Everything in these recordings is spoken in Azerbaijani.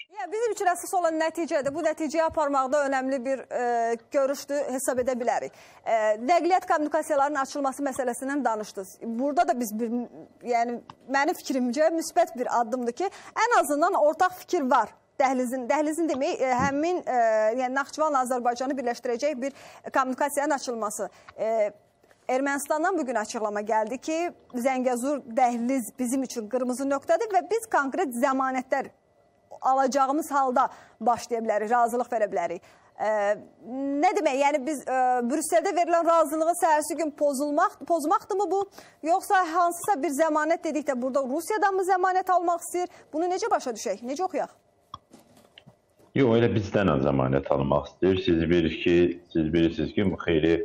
Yəni, bizim üçün əsas olan nəticədir. Bu nəticəyə aparmaqda önəmli bir görüşdür, hesab edə bilərik. Nəqliyyat kommunikasiyalarının açılması məsələsindən danışdınız. Burada da biz, yəni mənim fikrimcə müsbət bir addımdır ki, ən azından ortaq fikir var. Dəhlizin demək, həmin yəni Naxçıvanla Azərbaycanı birləşdirəcək bir kommunikasiyanın açılması. Ermənistandan bugün açıqlama gəldi ki, Zəngəzur dəhliz bizim üçün qırmızı nöqtədir və biz konkret zəmanətlər alacağımız halda başlaya bilərik, razılıq verə bilərik. Nə demək, yəni biz Brüsseldə verilən razılığı səhərsi gün pozmaqdırmı bu? Yoxsa hansısa bir zəmanət dedikdə burada Rusiyadan mı zəmanət almaq istəyir? Bunu necə başa düşək, necə oxuyaq? Yox, elə bizdən zəmanət almaq istəyir. Siz bilirsiniz ki, bu xeyli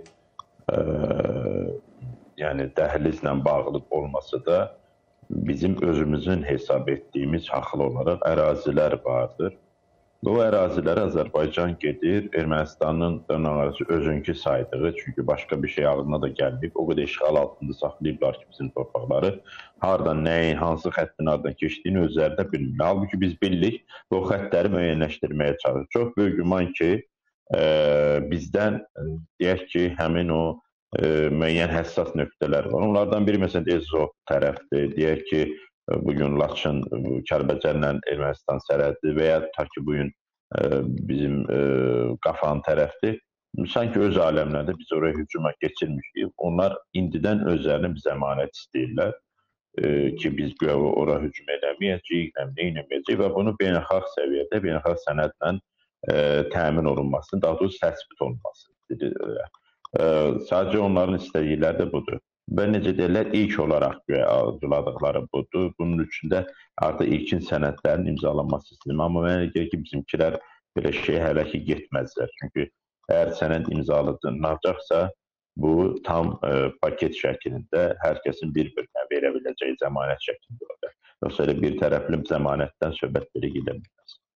yəni dəhlizlə bağlı olmasa da bizim özümüzün hesab etdiyimiz haqlı olaraq ərazilər vardır. Bu ərazilərə Azərbaycan gedir, Ermənistanın özünkü saydığı, çünki başqa bir şey ağlına da gəlməyib, o qədər işğal altında saxlayıblar ki, bizim torpaqları, hardan nəyin, hansı xəttin hardan keçdiyini özləri də bilmir. Halbuki biz bilirik və o xəttləri müəyyənləşdirməyə çalışır. Çox böyük güman ki, bizdən deyək ki, həmin o müəyyən həssas nöqtələr var. Onlardan biri məsələn Ezov tərəfdir. Deyək ki, bugün Laçın, Kəlbəcərlə Ermənistan sərhəddi və ya ta ki bugün bizim Qafan tərəfdir. Sanki öz aləmlərdə biz oraya hücuma keçirmişik. Onlar indidən özlərini bir zəmanət istəyirlər ki, biz oraya hücum eləməyəcəyik, eləməyəcəyik və bunu beynəlxalq səviyyədə, beynəlxalq sənədlə təmin olunması, daha doğrusu təsbit olunması. Sadəcə onların istədikləri də budur. Və necə deyirlər, ilk olaraq arzuladıqları budur. Bunun üçün də artıq ilkin sənədlərin imzalanması istəyir. Amma mənə gəlir ki, bizimkilər belə şey hələ ki getməzlər. Çünki əgər sənəd imzalanacaqsa, bu tam paket şəklində hər kəsin bir-birinə verə biləcəyi zəmanət şəklində olacaq. Yoxsa elə bir tərəfli zəmanətdən söhbət belə gedə bilməz.